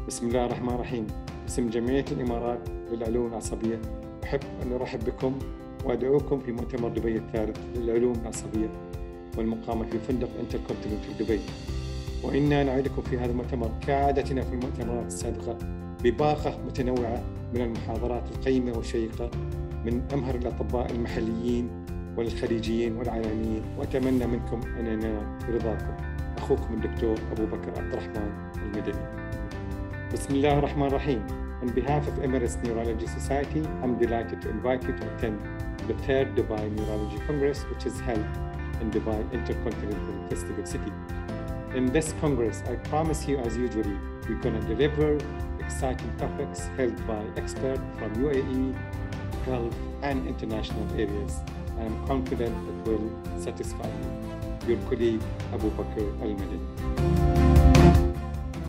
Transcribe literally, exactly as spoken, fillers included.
بسم الله الرحمن الرحيم. باسم جمعية الإمارات للعلوم العصبية أحب أن أرحب بكم وأدعوكم في مؤتمر دبي الثالث للعلوم العصبية والمقامة في فندق انتركونتيننتال دبي. وإنا نعدكم في هذا المؤتمر كعادتنا في المؤتمرات السابقة بباقة متنوعة من المحاضرات القيمة والشيقة من أمهر الأطباء المحليين والخليجيين والعالميين، وأتمنى منكم أن أنال برضاكم. أخوكم الدكتور أبو بكر عبد الرحمن المدني. بسم الله الرحمن الرحيم. On behalf of Emirates Neurology Society, I'm delighted to invite you to attend the third Dubai Neurology Congress, which is held in Dubai Intercontinental Festival City. In this Congress, I promise you, as usually, we're going to deliver exciting topics held by experts from U A E, Gulf, and international areas. I am confident it will satisfy you. Your colleague, Abu Bakr Al-Madani.